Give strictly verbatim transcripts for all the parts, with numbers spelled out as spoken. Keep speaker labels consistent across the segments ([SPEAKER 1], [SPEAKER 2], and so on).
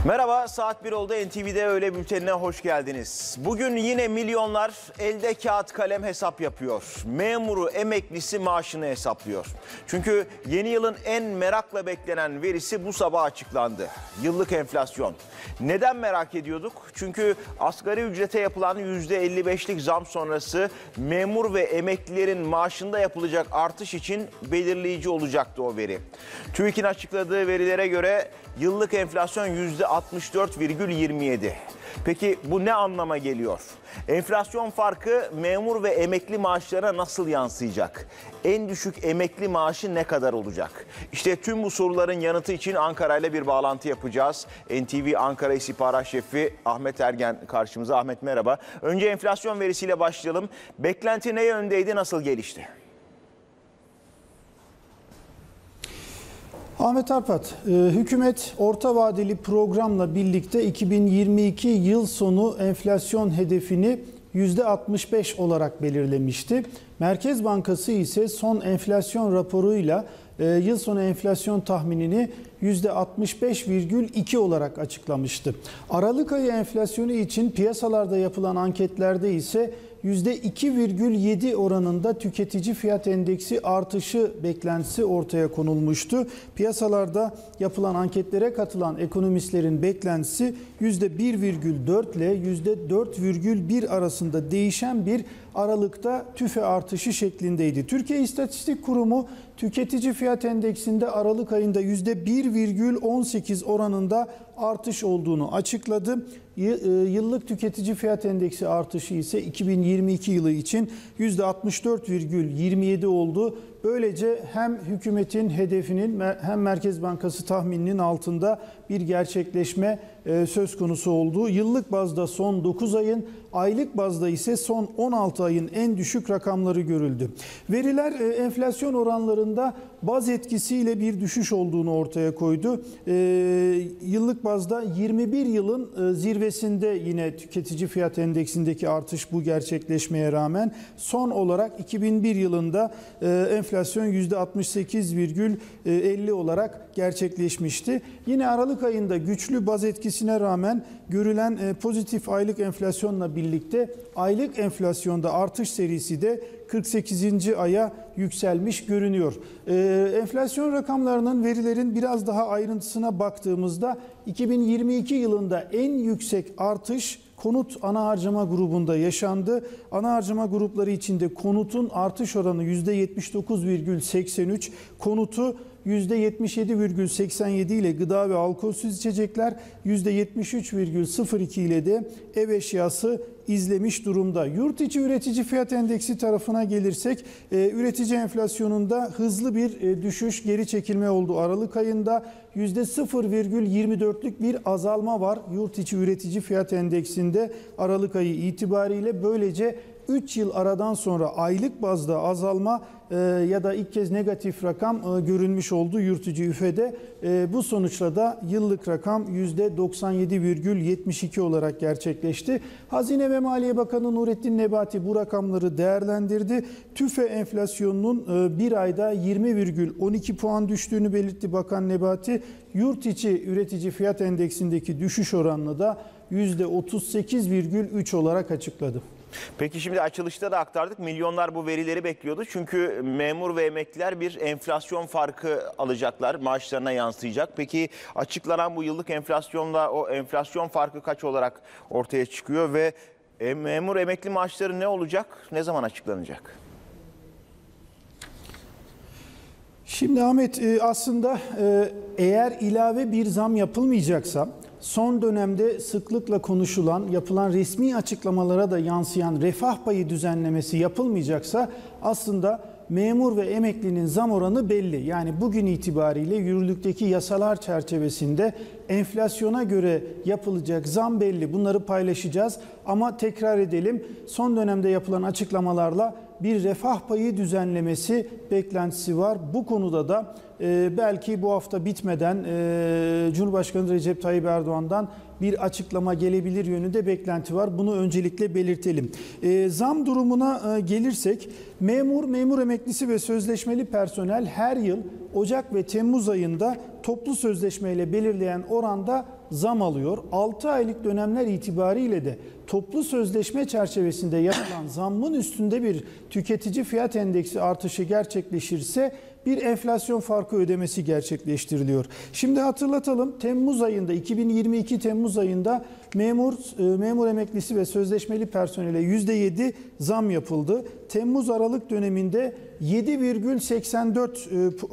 [SPEAKER 1] Merhaba, saat bir oldu. N T V'de öğle bültenine hoş geldiniz. Bugün yine milyonlar elde kağıt kalem hesap yapıyor. Memuru, emeklisi maaşını hesaplıyor. Çünkü yeni yılın en merakla beklenen verisi bu sabah açıklandı. Yıllık enflasyon. Neden merak ediyorduk? Çünkü asgari ücrete yapılan yüzde elli beşlik zam sonrası memur ve emeklilerin maaşında yapılacak artış için belirleyici olacaktı o veri. TÜİK'in açıkladığı verilere göre yıllık enflasyon yüzde altmış dört virgül yirmi yedi. Peki bu ne anlama geliyor? Enflasyon farkı memur ve emekli maaşlarına nasıl yansıyacak? En düşük emekli maaşı ne kadar olacak? İşte tüm bu soruların yanıtı için Ankara ile bir bağlantı yapacağız. N T V Ankara İstihbarat Şefi Ahmet Ergen karşımıza. Ahmet merhaba. Önce enflasyon verisiyle başlayalım. Beklenti ne yöndeydi, nasıl gelişti?
[SPEAKER 2] Ahmet Arpat, hükümet orta vadeli programla birlikte iki bin yirmi iki yıl sonu enflasyon hedefini yüzde altmış beş olarak belirlemişti. Merkez Bankası ise son enflasyon raporuyla yıl sonu enflasyon tahminini yüzde altmış beş virgül iki olarak açıklamıştı. Aralık ayı enflasyonu için piyasalarda yapılan anketlerde ise yüzde iki virgül yedi oranında tüketici fiyat endeksi artışı beklentisi ortaya konulmuştu. Piyasalarda yapılan anketlere katılan ekonomistlerin beklentisi yüzde bir virgül dört ile yüzde dört virgül bir arasında değişen bir aralıkta tüfe artışı şeklindeydi. Türkiye İstatistik Kurumu tüketici fiyat endeksinde Aralık ayında yüzde bir virgül on sekiz oranında artış olduğunu açıkladı. Yıllık tüketici fiyat endeksi artışı ise iki bin yirmi iki yılı için yüzde altmış dört virgül yirmi yedi oldu. Böylece hem hükümetin hedefinin hem Merkez Bankası tahmininin altında bir gerçekleşme söz konusu oldu. Yıllık bazda son dokuz ayın, aylık bazda ise son on altı ayın en düşük rakamları görüldü. Veriler enflasyon oranlarında baz etkisiyle bir düşüş olduğunu ortaya koydu. Yıllık bazda yirmi bir yılın zirvesinde yine tüketici fiyat endeksindeki artış bu gerçekleşmeye rağmen son olarak iki bin bir yılında enflasyon yüzde altmış sekiz virgül elli olarak gerçekleşmişti. Yine Aralık ayında güçlü baz etkisine rağmen görülen pozitif aylık enflasyonla birlikte aylık enflasyonda artış serisi de kırk sekizinci aya yükselmiş görünüyor. Ee, enflasyon rakamlarının, verilerin biraz daha ayrıntısına baktığımızda iki bin yirmi iki yılında en yüksek artış konut ana harcama grubunda yaşandı. Ana harcama grupları içinde konutun artış oranı yüzde yetmiş dokuz virgül seksen üç, konutu yüzde yetmiş yedi virgül seksen yedi ile gıda ve alkolsüz içecekler yüzde yetmiş üç virgül sıfır iki ile de ev eşyası izlemiş durumda. Yurt içi üretici fiyat endeksi tarafına gelirsek e, üretici enflasyonunda hızlı bir e, düşüş, geri çekilme oldu. Aralık ayında yüzde sıfır virgül yirmi dörtlük bir azalma var yurt içi üretici fiyat endeksinde Aralık ayı itibariyle. Böylece üç yıl aradan sonra aylık bazda azalma e, ya da ilk kez negatif rakam e, görülmüş oldu yurt içi üfede. E, bu sonuçla da yıllık rakam yüzde doksan yedi virgül yetmiş iki olarak gerçekleşti. Hazine ve Maliye Bakanı Nurettin Nebati bu rakamları değerlendirdi. TÜFE enflasyonunun e, bir ayda yirmi virgül on iki puan düştüğünü belirtti Bakan Nebati. Yurt içi üretici fiyat endeksindeki düşüş oranını da yüzde otuz sekiz virgül üç olarak açıkladı.
[SPEAKER 1] Peki şimdi açılışta da aktardık. Milyonlar bu verileri bekliyordu. Çünkü memur ve emekliler bir enflasyon farkı alacaklar. Maaşlarına yansıyacak. Peki açıklanan bu yıllık enflasyonla o enflasyon farkı kaç olarak ortaya çıkıyor ve memur emekli maaşları ne olacak? Ne zaman açıklanacak?
[SPEAKER 2] Şimdi Ahmet, aslında eğer ilave bir zam yapılmayacaksa, son dönemde sıklıkla konuşulan, yapılan resmi açıklamalara da yansıyan refah payı düzenlemesi yapılmayacaksa aslında memur ve emeklinin zam oranı belli. Yani bugün itibariyle yürürlükteki yasalar çerçevesinde enflasyona göre yapılacak zam belli. Bunları paylaşacağız ama tekrar edelim, son dönemde yapılan açıklamalarla bir refah payı düzenlemesi beklentisi var. Bu konuda da e, belki bu hafta bitmeden e, Cumhurbaşkanı Recep Tayyip Erdoğan'dan bir açıklama gelebilir yönünde beklenti var. Bunu öncelikle belirtelim. E, zam durumuna e, gelirsek, memur, memur emeklisi ve sözleşmeli personel her yıl Ocak ve Temmuz ayında toplu sözleşmeyle belirleyen oranda zam alıyor. altı aylık dönemler itibariyle de toplu sözleşme çerçevesinde yapılan zammın üstünde bir tüketici fiyat endeksi artışı gerçekleşirse bir enflasyon farkı ödemesi gerçekleştiriliyor. Şimdi hatırlatalım, Temmuz ayında, iki bin yirmi iki Temmuz ayında memur memur emeklisi ve sözleşmeli personele yüzde yedi zam yapıldı. Temmuz Aralık döneminde yedi virgül seksen dört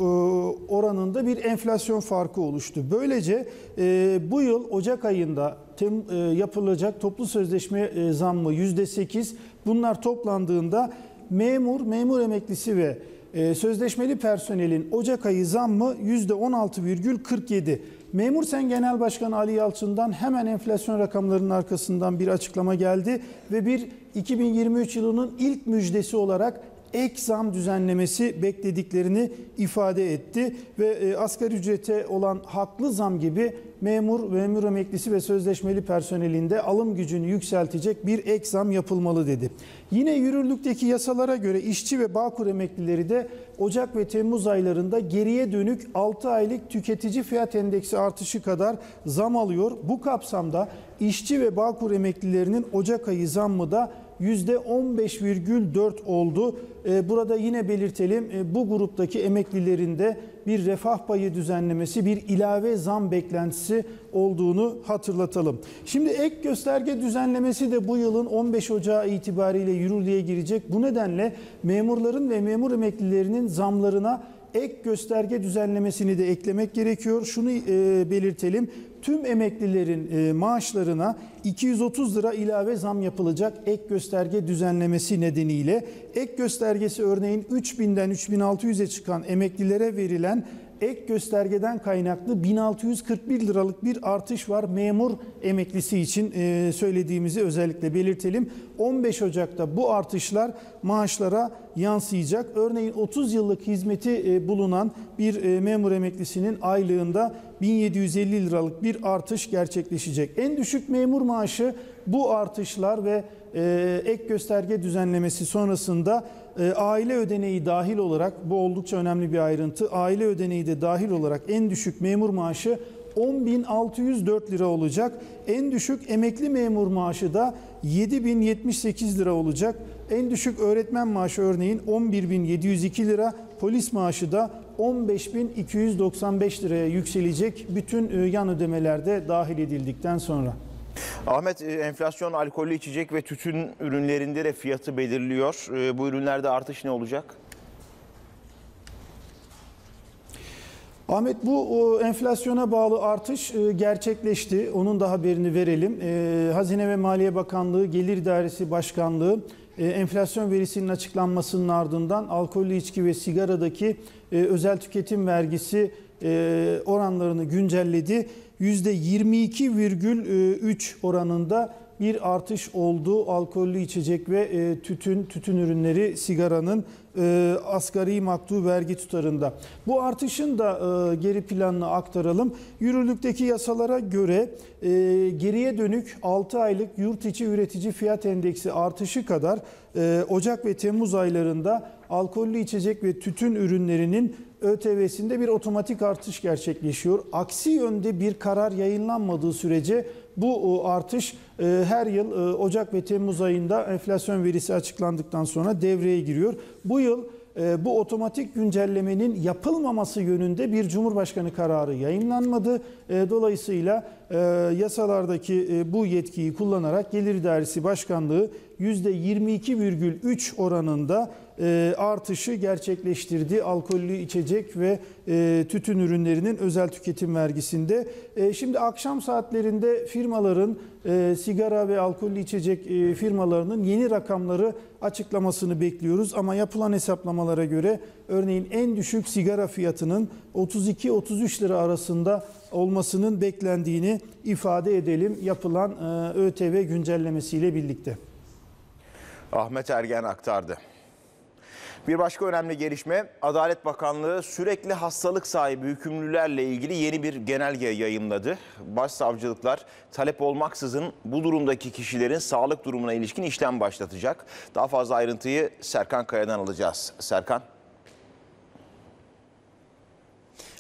[SPEAKER 2] oranında bir enflasyon farkı oluştu. Böylece bu yıl Ocak ayında yapılacak toplu sözleşme zammı yüzde sekiz. Bunlar toplandığında memur, memur emeklisi ve sözleşmeli personelin Ocak ayı zammı yüzde on altı virgül kırk yedi. Memur Sen Genel Başkanı Ali Yalçın'dan hemen enflasyon rakamlarının arkasından bir açıklama geldi ve bir iki bin yirmi üç yılının ilk müjdesi olarak ek zam düzenlemesi beklediklerini ifade etti ve asgari ücrete olan haklı zam gibi memur, memur emeklisi ve sözleşmeli personelinde alım gücünü yükseltecek bir ek zam yapılmalı dedi. Yine yürürlükteki yasalara göre işçi ve Bağkur emeklileri de Ocak ve Temmuz aylarında geriye dönük altı aylık tüketici fiyat endeksi artışı kadar zam alıyor. Bu kapsamda işçi ve Bağkur emeklilerinin Ocak ayı zammı da yüzde on beş virgül dört oldu. Burada yine belirtelim, bu gruptaki emeklilerin de bir refah payı düzenlemesi, bir ilave zam beklentisi olduğunu hatırlatalım. Şimdi ek gösterge düzenlemesi de bu yılın on beş Ocağı itibariyle yürürlüğe girecek. Bu nedenle memurların ve memur emeklilerinin zamlarına ek gösterge düzenlemesini de eklemek gerekiyor. Şunu e, belirtelim. Tüm emeklilerin e, maaşlarına iki yüz otuz lira ilave zam yapılacak ek gösterge düzenlemesi nedeniyle. Ek göstergesi örneğin üç binden üç bin altı yüze çıkan emeklilere verilen ek göstergeden kaynaklı bin altı yüz kırk bir liralık bir artış var. Memur emeklisi için e, söylediğimizi özellikle belirtelim. on beş Ocak'ta bu artışlar maaşlara yansıyacak. Örneğin otuz yıllık hizmeti e, bulunan bir e, memur emeklisinin aylığında bin yedi yüz elli liralık bir artış gerçekleşecek. En düşük memur maaşı bu artışlar ve e, ek gösterge düzenlemesi sonrasında e, aile ödeneği dahil olarak, bu oldukça önemli bir ayrıntı, aile ödeneği de dahil olarak en düşük memur maaşı on bin altı yüz dört lira olacak. En düşük emekli memur maaşı da yedi bin yetmiş sekiz lira olacak. En düşük öğretmen maaşı örneğin on bir bin yedi yüz iki lira, polis maaşı da on beş bin iki yüz doksan beş liraya yükselecek bütün yan ödemeler de dahil edildikten sonra.
[SPEAKER 1] Ahmet, enflasyon alkollü içecek ve tütün ürünlerinde de fiyatı belirliyor. Bu ürünlerde artış ne olacak?
[SPEAKER 2] Ahmet, bu enflasyona bağlı artış gerçekleşti. Onun da haberini verelim. Hazine ve Maliye Bakanlığı Gelir İdaresi Başkanlığı enflasyon verisinin açıklanmasının ardından alkollü içki ve sigaradaki özel tüketim vergisi oranlarını güncelledi. yüzde yirmi iki virgül üç oranında bir artış oldu alkollü içecek ve tütün, tütün ürünleri, sigaranın asgari maktu vergi tutarında. Bu artışın da geri planını aktaralım. Yürürlükteki yasalara göre geriye dönük altı aylık yurt içi üretici fiyat endeksi artışı kadar Ocak ve Temmuz aylarında alkollü içecek ve tütün ürünlerinin ÖTV'sinde bir otomatik artış gerçekleşiyor. Aksi yönde bir karar yayınlanmadığı sürece bu artış her yıl Ocak ve Temmuz ayında enflasyon verisi açıklandıktan sonra devreye giriyor. Bu yıl bu otomatik güncellemenin yapılmaması yönünde bir Cumhurbaşkanı kararı yayınlanmadı. Dolayısıyla yasalardaki bu yetkiyi kullanarak Gelir İdaresi Başkanlığı yüzde yirmi iki virgül üç oranında artışı gerçekleştirdi alkollü içecek ve tütün ürünlerinin özel tüketim vergisinde. Şimdi akşam saatlerinde firmaların, sigara ve alkollü içecek firmalarının yeni rakamları açıklamasını bekliyoruz. Ama yapılan hesaplamalara göre örneğin en düşük sigara fiyatının otuz iki otuz üç lira arasında olmasının beklendiğini ifade edelim yapılan ÖTV güncellemesiyle birlikte.
[SPEAKER 1] Ahmet Ergen aktardı. Bir başka önemli gelişme, Adalet Bakanlığı sürekli hastalık sahibi hükümlülerle ilgili yeni bir genelge yayımladı. Başsavcılıklar talep olmaksızın bu durumdaki kişilerin sağlık durumuna ilişkin işlem başlatacak. Daha fazla ayrıntıyı Serkan Kaya'dan alacağız. Serkan.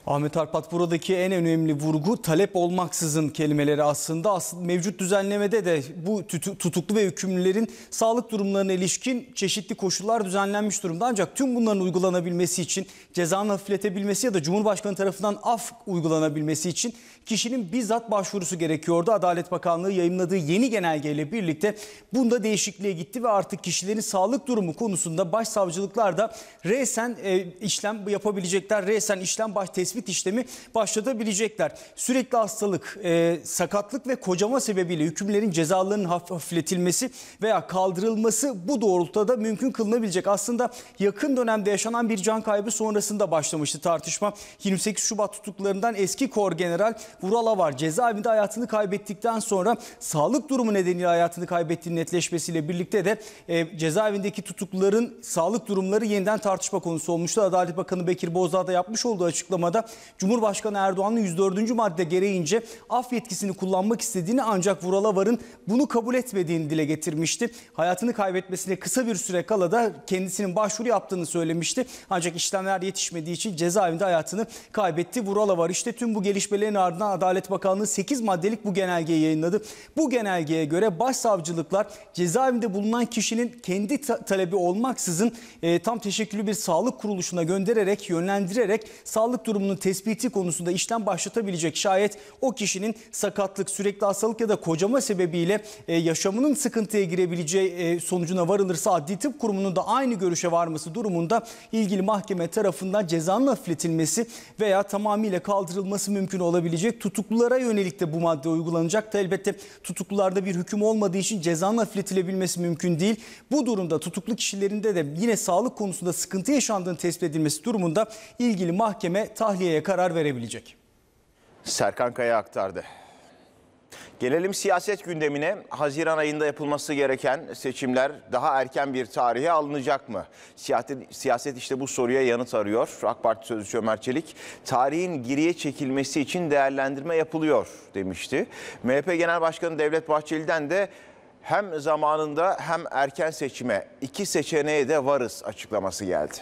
[SPEAKER 3] Ahmet Arpat, buradaki en önemli vurgu talep olmaksızın kelimeleri aslında. Aslında mevcut düzenlemede de bu tutuklu ve hükümlülerin sağlık durumlarına ilişkin çeşitli koşullar düzenlenmiş durumda. Ancak tüm bunların uygulanabilmesi için, cezanın hafifletebilmesi ya da Cumhurbaşkanı tarafından af uygulanabilmesi için kişinin bizzat başvurusu gerekiyordu. Adalet Bakanlığı yayımladığı yeni genelgeyle birlikte bunda değişikliğe gitti ve artık kişilerin sağlık durumu konusunda başsavcılıklar da resen e, işlem yapabilecekler. Resen işlem baş tespit işlemi başlatabilecekler. Sürekli hastalık, e, sakatlık ve kocama sebebiyle hükümlerin cezalarının hafifletilmesi veya kaldırılması bu doğrultuda da mümkün kılınabilecek. Aslında yakın dönemde yaşanan bir can kaybı sonrasında başlamıştı tartışma. yirmi sekiz Şubat tutuklarından eski Korgeneral Vural Avar cezaevinde hayatını kaybettikten sonra sağlık durumu nedeniyle hayatını kaybettiğinin netleşmesiyle birlikte de e, cezaevindeki tutukluların sağlık durumları yeniden tartışma konusu olmuştu. Adalet Bakanı Bekir Bozdağ da yapmış olduğu açıklamada Cumhurbaşkanı Erdoğan'ın yüz dördüncü madde gereğince af yetkisini kullanmak istediğini ancak Vural Avar'ın bunu kabul etmediğini dile getirmişti. Hayatını kaybetmesine kısa bir süre kala da kendisinin başvuru yaptığını söylemişti. Ancak işlemler yetişmediği için cezaevinde hayatını kaybetti Vural Avar. İşte tüm bu gelişmelerin ardından Adalet Bakanlığı sekiz maddelik bu genelgeyi yayınladı. Bu genelgeye göre başsavcılıklar cezaevinde bulunan kişinin kendi ta- talebi olmaksızın e, tam teşekküllü bir sağlık kuruluşuna göndererek, yönlendirerek sağlık durumunun tespiti konusunda işlem başlatabilecek. Şayet o kişinin sakatlık, sürekli hastalık ya da kocama sebebiyle e, yaşamının sıkıntıya girebileceği e, sonucuna varılırsa Adli Tıp Kurumu'nun da aynı görüşe varması durumunda ilgili mahkeme tarafından cezanın hafifletilmesi veya tamamıyla kaldırılması mümkün olabilecek. Tutuklulara yönelik de bu madde uygulanacak. Elbette tutuklularda bir hüküm olmadığı için cezanın hafifletilebilmesi mümkün değil. Bu durumda tutuklu kişilerinde de yine sağlık konusunda sıkıntı yaşandığını tespit edilmesi durumunda ilgili mahkeme tahliyeye karar verebilecek.
[SPEAKER 1] Serkan Kaya aktardı. Gelelim siyaset gündemine. Haziran ayında yapılması gereken seçimler daha erken bir tarihe alınacak mı? Siyaset, siyaset işte bu soruya yanıt arıyor. AK Parti Sözcüsü Ömer Çelik, tarihin geriye çekilmesi için değerlendirme yapılıyor demişti. M H P Genel Başkanı Devlet Bahçeli'den de hem zamanında hem erken seçime iki seçeneğe de varız açıklaması geldi.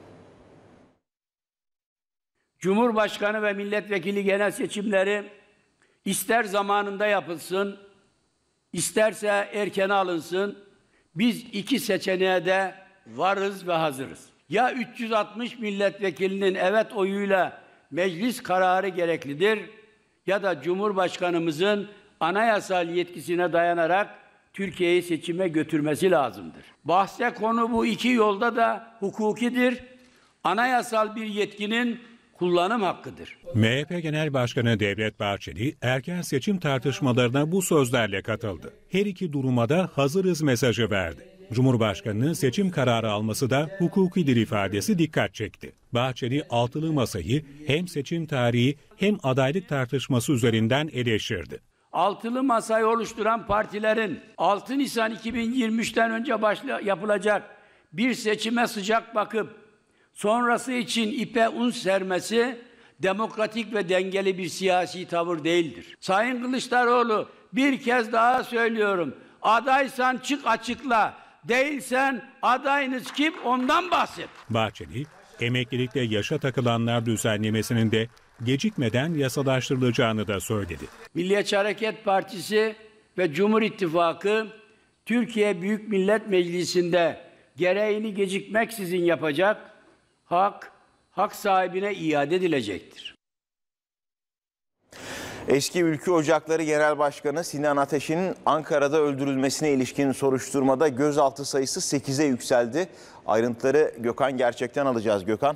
[SPEAKER 4] Cumhurbaşkanı ve milletvekili genel seçimleri İster zamanında yapılsın, isterse erken alınsın, biz iki seçeneğe de varız ve hazırız. Ya üç yüz altmış milletvekilinin evet oyuyla meclis kararı gereklidir ya da Cumhurbaşkanımızın anayasal yetkisine dayanarak Türkiye'yi seçime götürmesi lazımdır. Bahse konu bu iki yolda da hukukidir. Anayasal bir yetkinin kullanım hakkıdır.
[SPEAKER 5] M H P Genel Başkanı Devlet Bahçeli erken seçim tartışmalarına bu sözlerle katıldı. Her iki duruma da hazırız mesajı verdi. Cumhurbaşkanının seçim kararı alması da hukukidir ifadesi dikkat çekti. Bahçeli altılı masayı hem seçim tarihi hem adaylık tartışması üzerinden eleştirdi.
[SPEAKER 4] Altılı masayı oluşturan partilerin altı Nisan iki bin yirmi üçten önce başla, yapılacak bir seçime sıcak bakıp sonrası için ipe un sermesi demokratik ve dengeli bir siyasi tavır değildir. Sayın Kılıçdaroğlu, bir kez daha söylüyorum, adaysan çık açıkla, değilsen adayınız kim ondan bahset.
[SPEAKER 5] Bahçeli, emeklilikte yaşa takılanlar düzenlemesinin de gecikmeden yasalaştırılacağını da söyledi.
[SPEAKER 4] Milliyetçi Hareket Partisi ve Cumhur İttifakı Türkiye Büyük Millet Meclisi'nde gereğini gecikmeksizin yapacak, hak, hak sahibine iade edilecektir.
[SPEAKER 1] Eski Ülkü Ocakları Genel Başkanı Sinan Ateş'in Ankara'da öldürülmesine ilişkin soruşturmada gözaltı sayısı sekize yükseldi. Ayrıntıları Gökhan Gerçek'ten alacağız. Gökhan.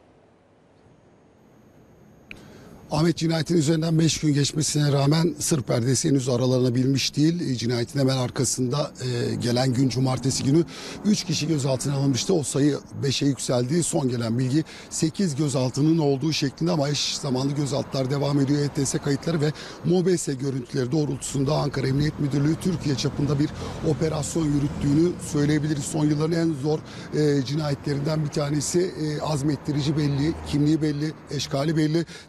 [SPEAKER 6] Ahmet, cinayetin üzerinden beş gün geçmesine rağmen sır perdesi henüz aralanabilmiş değil. Cinayetin hemen arkasında e, gelen gün cumartesi günü üç kişi gözaltına alınmıştı. O sayı beşe yükseldi. Son gelen bilgi sekiz gözaltının olduğu şeklinde ama eş zamanlı gözaltılar devam ediyor. E T S kayıtları ve MOBESE görüntüleri doğrultusunda Ankara Emniyet Müdürlüğü Türkiye çapında bir operasyon yürüttüğünü söyleyebiliriz. Son yılların en zor e, cinayetlerinden bir tanesi. E, azmettirici belli, kimliği belli, eşkali belli, tetiği çek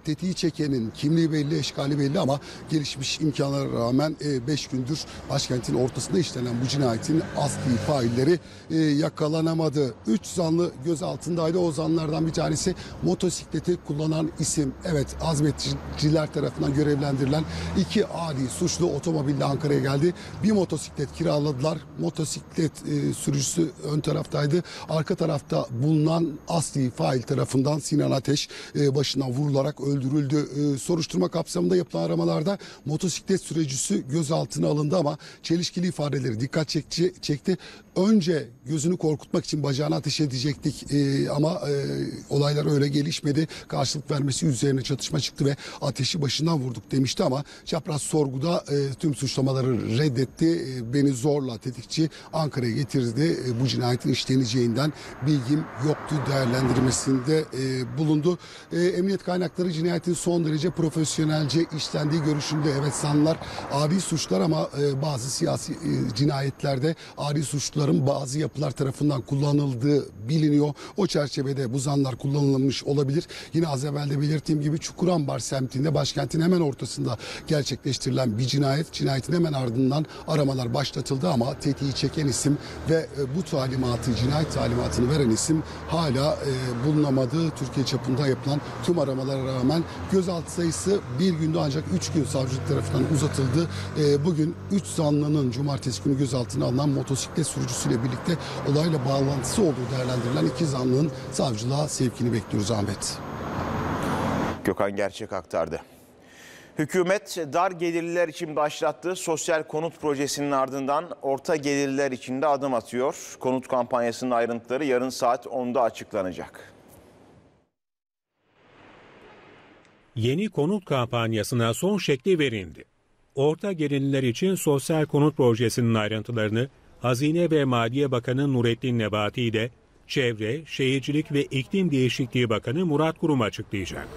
[SPEAKER 6] çekenin kimliği belli, eşkali belli ama gelişmiş imkanlara rağmen beş gündür başkentin ortasında işlenen bu cinayetin asli failleri e, yakalanamadı. üç zanlı gözaltındaydı. O zanlardan bir tanesi motosikleti kullanan isim. Evet, azmetçiler tarafından görevlendirilen iki adi suçlu otomobille Ankara'ya geldi. Bir motosiklet kiraladılar. Motosiklet e, sürücüsü ön taraftaydı. Arka tarafta bulunan asli fail tarafından Sinan Ateş e, başından vurularak öldürüldü. E, soruşturma kapsamında yapılan aramalarda motosiklet sürücüsü gözaltına alındı ama çelişkili ifadeleri dikkat çekti. çekti. Önce gözünü korkutmak için bacağına ateş edecektik e, ama e, olaylar öyle gelişmedi. Karşılık vermesi üzerine çatışma çıktı ve ateşi başından vurduk demişti ama çapraz sorguda e, tüm suçlamaları reddetti. E, beni zorla tetikçi Ankara'ya getirdi. E, bu cinayetin işleneceğinden bilgim yoktu değerlendirmesinde e, bulundu. E, emniyet kaynakları cinayetin son derece profesyonelce işlendiği görüşünde. Evet, zanlar adi suçlar ama e, bazı siyasi e, cinayetlerde adi suçların bazı yapılar tarafından kullanıldığı biliniyor. O çerçevede bu zanlar kullanılmış olabilir. Yine az evvel de belirttiğim gibi Çukurambar semtinde, başkentin hemen ortasında gerçekleştirilen bir cinayet. Cinayetin hemen ardından aramalar başlatıldı ama tetiği çeken isim ve e, bu talimatı, cinayet talimatını veren isim hala e, bulunamadı. Türkiye çapında yapılan tüm aramalara rağmen gözaltı sayısı bir günde ancak üç gün savcılık tarafından uzatıldı. E, bugün üç zanlının cumartesi günü gözaltına alınan motosiklet sürücüsüyle birlikte olayla bağlantısı olduğu değerlendirilen iki zanlının savcılığa sevkini bekliyoruz Ahmet.
[SPEAKER 1] Gökhan Gerçek aktardı. Hükümet dar gelirliler için başlattığı sosyal konut projesinin ardından orta gelirliler için de adım atıyor. Konut kampanyasının ayrıntıları yarın saat onda açıklanacak.
[SPEAKER 5] Yeni konut kampanyasına son şekli verildi. Orta gelirliler için sosyal konut projesinin ayrıntılarını Hazine ve Maliye Bakanı Nurettin Nebati ile Çevre, Şehircilik ve İklim Değişikliği Bakanı Murat Kurum açıklayacak.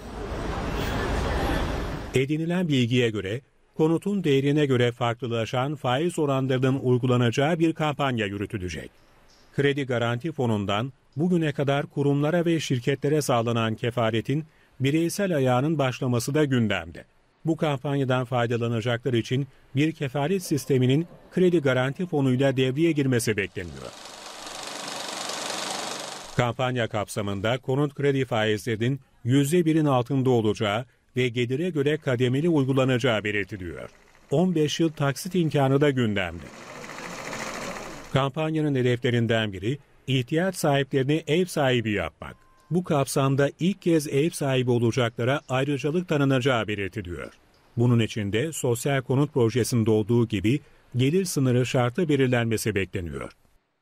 [SPEAKER 5] Edinilen bilgiye göre konutun değerine göre farklılaşan faiz oranlarının uygulanacağı bir kampanya yürütülecek. Kredi Garanti Fonu'ndan bugüne kadar kurumlara ve şirketlere sağlanan kefaretin bireysel ayağının başlaması da gündemde. Bu kampanyadan faydalanacaklar için bir kefaret sisteminin Kredi Garanti Fonu'yla devreye girmesi bekleniyor. Kampanya kapsamında konut kredi faizlerinin yüzde birin altında olacağı ve gelire göre kademeli uygulanacağı belirtiliyor. on beş yıl taksit imkanı da gündemde. Kampanyanın hedeflerinden biri ihtiyaç sahiplerini ev sahibi yapmak. Bu kapsamda ilk kez ev sahibi olacaklara ayrıcalık tanınacağı belirtiliyor. Bunun için de sosyal konut projesinde olduğu gibi gelir sınırı şartı belirlenmesi bekleniyor.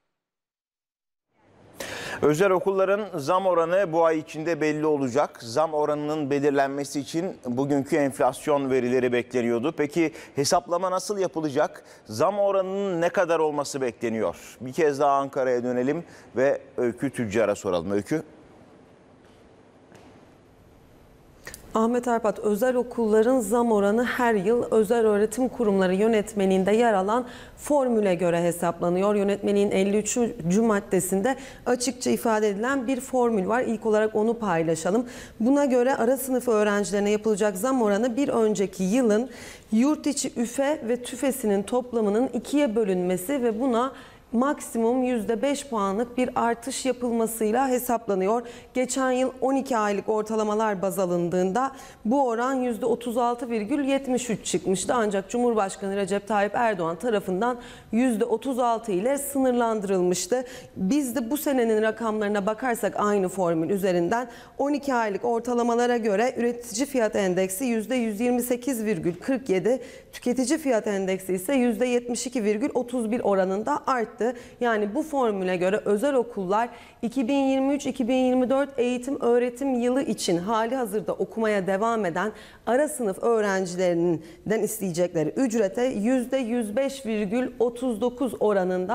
[SPEAKER 1] Özel okulların zam oranı bu ay içinde belli olacak. Zam oranının belirlenmesi için bugünkü enflasyon verileri bekleniyordu. Peki hesaplama nasıl yapılacak? Zam oranının ne kadar olması bekleniyor? Bir kez daha Ankara'ya dönelim ve Öykü Tüccar'a soralım. Öykü.
[SPEAKER 7] Ahmet Arpat, özel okulların zam oranı her yıl özel öğretim kurumları yönetmeliğinde yer alan formüle göre hesaplanıyor. Yönetmeliğin elli üçüncü maddesinde açıkça ifade edilen bir formül var. İlk olarak onu paylaşalım. Buna göre ara sınıf öğrencilerine yapılacak zam oranı bir önceki yılın yurt içi üfe ve tüfesinin toplamının ikiye bölünmesi ve buna maksimum yüzde beş puanlık bir artış yapılmasıyla hesaplanıyor. Geçen yıl on iki aylık ortalamalar baz alındığında bu oran yüzde otuz altı virgül yetmiş üç çıkmıştı. Ancak Cumhurbaşkanı Recep Tayyip Erdoğan tarafından yüzde otuz altı ile sınırlandırılmıştı. Biz de bu senenin rakamlarına bakarsak aynı formül üzerinden on iki aylık ortalamalara göre üretici fiyat endeksi yüzde yüz yirmi sekiz virgül kırk yedi, tüketici fiyat endeksi ise yüzde yetmiş iki virgül otuz bir oranında arttı. Yani bu formüle göre özel okullar iki bin yirmi üç iki bin yirmi dört eğitim öğretim yılı için hali hazırda okumaya devam eden ara sınıf öğrencilerinden isteyecekleri ücrete yüzde yüz beş virgül otuz dokuz oranında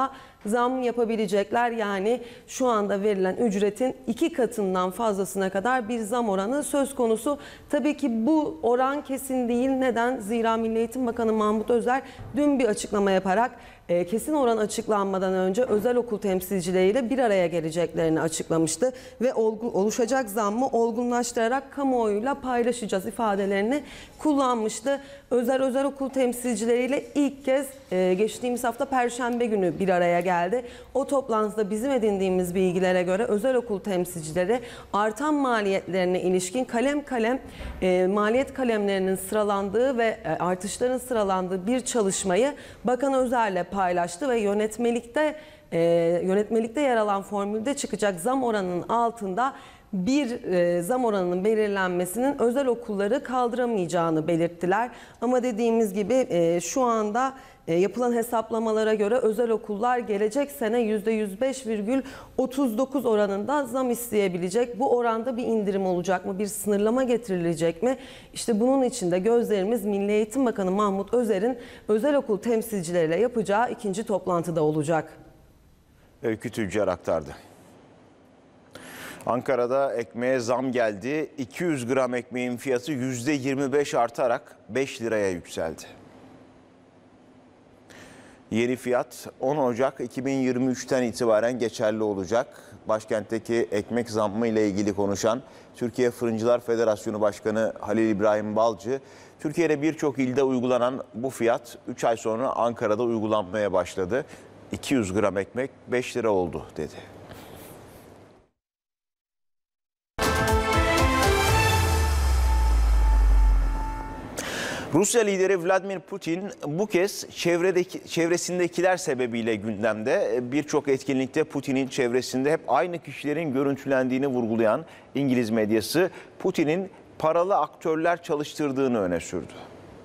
[SPEAKER 7] zam yapabilecekler. Yani şu anda verilen ücretin iki katından fazlasına kadar bir zam oranı söz konusu. Tabii ki bu oran kesin değil. Neden? Zira Milli Eğitim Bakanı Mahmut Özer dün bir açıklama yaparak e, kesin oran açıklanmadan önce özel okul temsilcileriyle bir araya geleceklerini açıklamıştı ve olgu, oluşacak zammı olgunlaştırarak kamuoyuyla paylaşacağız ifadelerini kullanmıştı. Özel özel okul temsilcileriyle ilk kez e, geçtiğimiz hafta Perşembe günü bir araya geldi. O toplantıda bizim edindiğimiz bilgilere göre özel okul temsilcileri artan maliyetlerine ilişkin kalem kalem e, maliyet kalemlerinin sıralandığı ve e, artışların sıralandığı bir çalışmayı Bakan Özer'le paylaştı ve yönetmelikte e, yönetmelikte yer alan formülde çıkacak zam oranının altında bir e, zam oranının belirlenmesinin özel okulları kaldıramayacağını belirttiler. Ama dediğimiz gibi e, şu anda e, yapılan hesaplamalara göre özel okullar gelecek sene yüzde yüz beş virgül otuz dokuz oranında zam isteyebilecek. Bu oranda bir indirim olacak mı? Bir sınırlama getirilecek mi? İşte bunun için de gözlerimiz Milli Eğitim Bakanı Mahmut Özer'in özel okul temsilcileriyle yapacağı ikinci toplantıda olacak.
[SPEAKER 1] Öykü Tüccar aktardı. Ankara'da ekmeğe zam geldi. iki yüz gram ekmeğin fiyatı yüzde yirmi beş artarak beş liraya yükseldi. Yeni fiyat on Ocak iki bin yirmi üç'ten itibaren geçerli olacak. Başkentteki ekmek zammı ile ilgili konuşan Türkiye Fırıncılar Federasyonu Başkanı Halil İbrahim Balcı, Türkiye'de birçok ilde uygulanan bu fiyat üç ay sonra Ankara'da uygulanmaya başladı. iki yüz gram ekmek beş lira oldu dedi. Rusya lideri Vladimir Putin bu kez çevredeki, çevresindekiler sebebiyle gündemde. Birçok etkinlikte Putin'in çevresinde hep aynı kişilerin görüntülendiğini vurgulayan İngiliz medyası Putin'in paralı aktörler çalıştırdığını öne sürdü.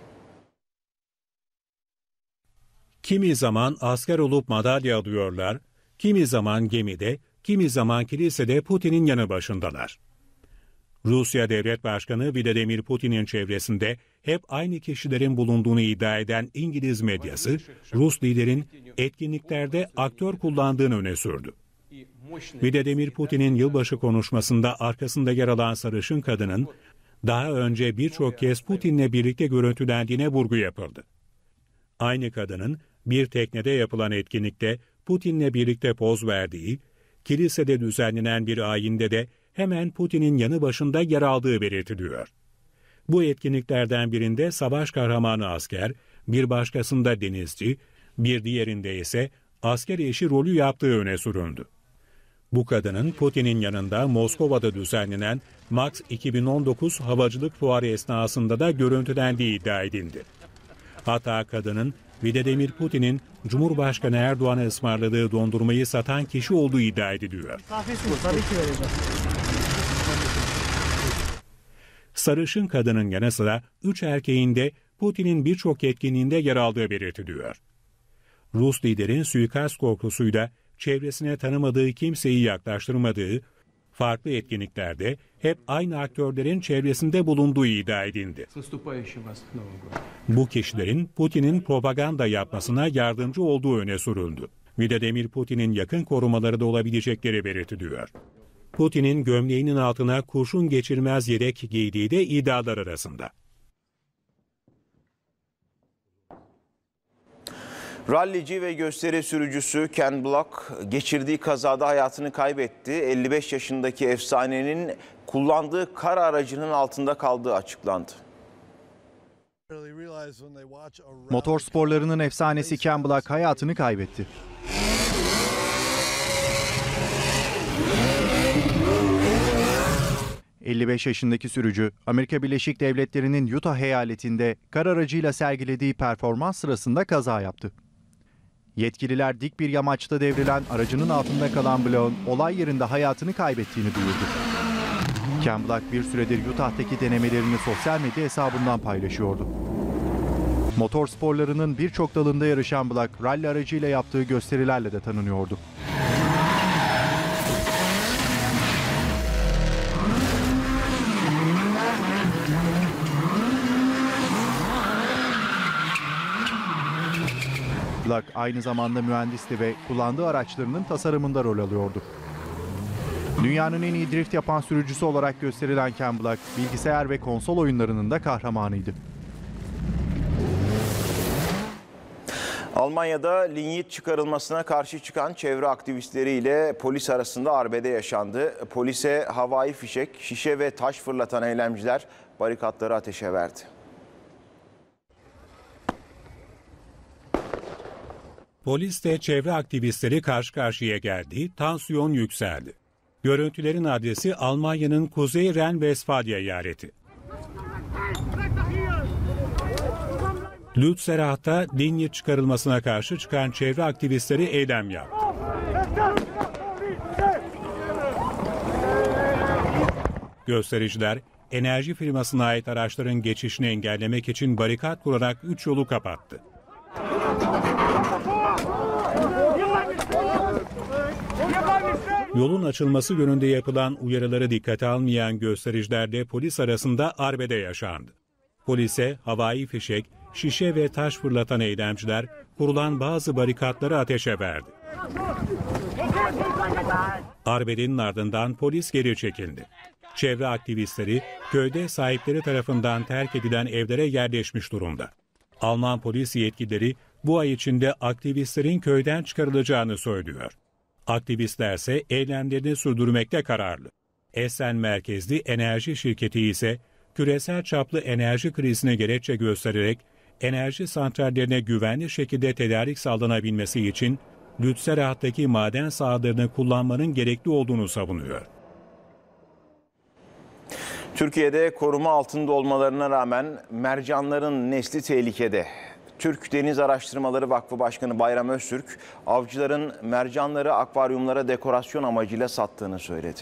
[SPEAKER 5] Kimi zaman asker olup madalya alıyorlar, kimi zaman gemide, kimi zaman kilisede Putin'in yanı başındalar. Rusya Devlet Başkanı Vladimir Putin'in çevresinde hep aynı kişilerin bulunduğunu iddia eden İngiliz medyası, Rus liderin etkinliklerde aktör kullandığını öne sürdü. Vladimir Putin'in yılbaşı konuşmasında arkasında yer alan sarışın kadının daha önce birçok kez Putin'le birlikte görüntülendiğine vurgu yapıldı. Aynı kadının bir teknede yapılan etkinlikte Putin'le birlikte poz verdiği, kilisede düzenlenen bir ayinde de hemen Putin'in yanı başında yer aldığı belirtiliyor. Bu etkinliklerden birinde savaş kahramanı asker, bir başkasında denizci, bir diğerinde ise asker eşi rolü yaptığı öne sürüldü. Bu kadının Putin'in yanında Moskova'da düzenlenen Max iki bin on dokuz havacılık fuarı esnasında da görüntülendiği iddia edildi. Hatta kadının Vladimir Putin'in Cumhurbaşkanı Erdoğan'a ısmarladığı dondurmayı satan kişi olduğu iddia ediliyor.
[SPEAKER 8] Tabii ki vereceğim.
[SPEAKER 5] Sarışın kadının yanı sıra üç erkeğin de Putin'in birçok etkinliğinde yer aldığı belirtiliyor. Rus liderin suikast korkusuyla çevresine tanımadığı kimseyi yaklaştırmadığı, farklı etkinliklerde hep aynı aktörlerin çevresinde bulunduğu iddia edildi. Bu kişilerin Putin'in propaganda yapmasına yardımcı olduğu öne sürüldü. Vladimir Putin'in yakın korumaları da olabilecekleri belirtiliyor. Putin'in gömleğinin altına kurşun geçirmez yelek giydiği de iddialar arasında.
[SPEAKER 1] Rallici ve gösteri sürücüsü Ken Block geçirdiği kazada hayatını kaybetti. elli beş yaşındaki efsanenin kullandığı kar aracının altında kaldığı açıklandı.
[SPEAKER 9] Motor sporlarının efsanesi Ken Block hayatını kaybetti. elli beş yaşındaki sürücü, Amerika Birleşik Devletleri'nin Utah eyaletinde kar aracıyla sergilediği performans sırasında kaza yaptı. Yetkililer dik bir yamaçta devrilen aracının altında kalan Block'un olay yerinde hayatını kaybettiğini duyurdu. Ken Block bir süredir Utah'taki denemelerini sosyal medya hesabından paylaşıyordu. Motor sporlarının birçok dalında yarışan Block, ralli aracıyla yaptığı gösterilerle de tanınıyordu. Black aynı zamanda mühendisti ve kullandığı araçlarının tasarımında rol alıyordu. Dünyanın en iyi drift yapan sürücüsü olarak gösterilen Ken Block, bilgisayar ve konsol oyunlarının da kahramanıydı.
[SPEAKER 1] Almanya'da linyit çıkarılmasına karşı çıkan çevre aktivistleriyle polis arasında arbede yaşandı. Polise havai fişek, şişe ve taş fırlatan eylemciler barikatları ateşe verdi.
[SPEAKER 5] Polisle çevre aktivistleri karşı karşıya geldi, tansiyon yükseldi. Görüntülerin adresi Almanya'nın Kuzey Ren-Vesfalya eyaleti. Lützerath'ta linyit çıkarılmasına karşı çıkan çevre aktivistleri eylem yaptı. Göstericiler enerji firmasına ait araçların geçişini engellemek için barikat kurarak üç yolu kapattı. Yolun açılması yönünde yapılan uyarıları dikkate almayan göstericilerle polis arasında arbede yaşandı. Polise havai fişek, şişe ve taş fırlatan eylemciler kurulan bazı barikatları ateşe verdi. Arbedenin ardından polis geri çekildi. Çevre aktivistleri köyde sahipleri tarafından terk edilen evlere yerleşmiş durumda. Alman polis yetkilileri bu ay içinde aktivistlerin köyden çıkarılacağını söylüyor. Aktivistler ise eylemlerini sürdürmekte kararlı. Essen merkezli enerji şirketi ise küresel çaplı enerji krizine gerekçe göstererek enerji santrallerine güvenli şekilde tedarik sağlanabilmesi için Lützerath'taki maden sahalarını kullanmanın gerekli olduğunu savunuyor.
[SPEAKER 1] Türkiye'de koruma altında olmalarına rağmen mercanların nesli tehlikede. Türk Deniz Araştırmaları Vakfı Başkanı Bayram Öztürk, avcıların mercanları akvaryumlara dekorasyon amacıyla sattığını söyledi.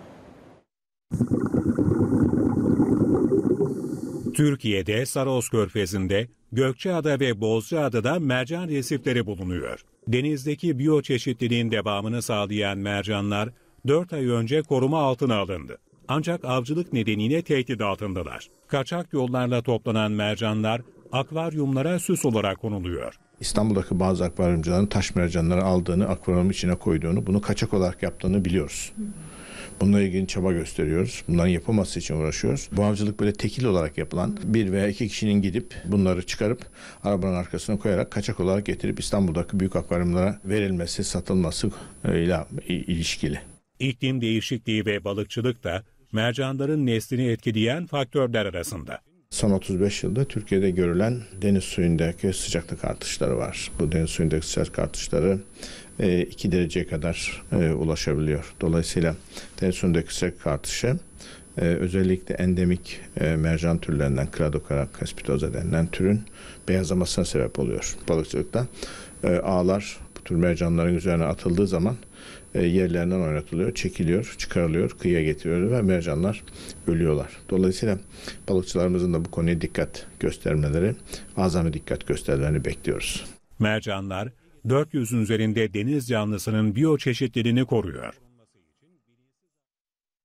[SPEAKER 5] Türkiye'de Saros Körfezi'nde, Gökçeada ve Bozcaada'da mercan resifleri bulunuyor. Denizdeki biyoçeşitliliğin devamını sağlayan mercanlar dört ay önce koruma altına alındı. Ancak avcılık nedeniyle tehdit altındalar. Kaçak yollarla toplanan mercanlar akvaryumlara süs olarak konuluyor.
[SPEAKER 8] İstanbul'daki bazı akvaryumcuların taş mercanları aldığını, akvaryumun içine koyduğunu, bunu kaçak olarak yaptığını biliyoruz. Bununla ilgili çaba gösteriyoruz. Bunların yapılması için uğraşıyoruz. Bu avcılık böyle tekil olarak yapılan bir veya iki kişinin gidip bunları çıkarıp arabanın arkasına koyarak kaçak olarak getirip İstanbul'daki büyük akvaryumlara verilmesi, satılması ile ilişkili.
[SPEAKER 5] İklim değişikliği ve balıkçılık da mercanların neslini etkileyen faktörler arasında.
[SPEAKER 8] Son otuz beş yılda Türkiye'de görülen deniz suyundaki sıcaklık artışları var. Bu deniz suyundaki sıcaklık artışları iki dereceye kadar ulaşabiliyor. Dolayısıyla deniz suyundaki sıcaklık artışı özellikle endemik mercan türlerinden Cladocara caspitosa denilen türün beyazlamasına sebep oluyor. Balıkçılıkta ağlar bu tür mercanların üzerine atıldığı zaman yerlerinden oynatılıyor, çekiliyor, çıkarılıyor, kıyıya getiriyor ve mercanlar ölüyorlar. Dolayısıyla balıkçılarımızın da bu konuya dikkat göstermeleri, azami dikkat göstermelerini bekliyoruz.
[SPEAKER 5] Mercanlar dört yüzün üzerinde deniz canlısının biyoçeşitliliğini koruyor.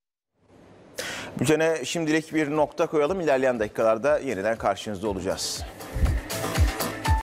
[SPEAKER 1] Bültene şimdilik bir nokta koyalım. İlerleyen dakikalarda yeniden karşınızda olacağız.